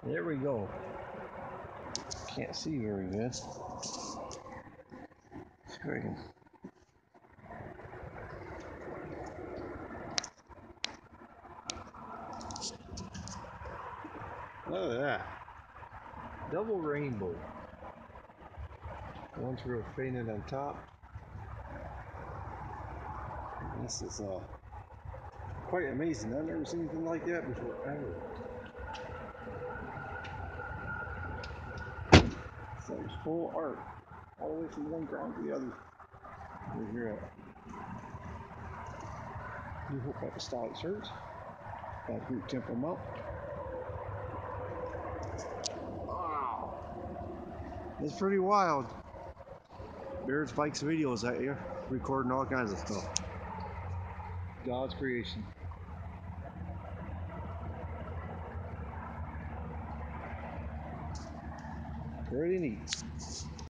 There we go. Can't see very good. See if I can. Look at that. Double rainbow. One's real fainted on top. This is quite amazing. I've never seen anything like that before, ever. So it's full art, all the way from one ground to the other. We're here at New Hope Apostolic Church at Root Temple Mount. Wow, it's pretty wild. Bears, bikes, videos out here, recording all kinds of stuff. God's creation. Pretty neat.